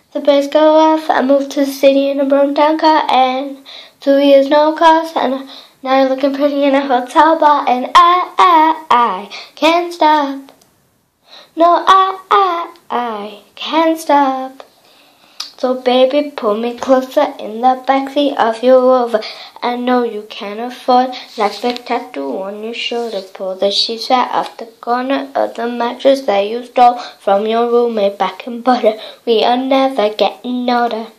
The brakes go off. I moved to the city in a broken down car, and 2 years no cost, and now you're looking pretty in a hotel bar, and I can't stop. No, I can't stop. So baby, pull me closer in the backseat of your Rover. I know you can't afford like the tattoo on your shoulder. Pull the sheets right off the corner of the mattress that you stole from your roommate back in Butter. We are never getting older.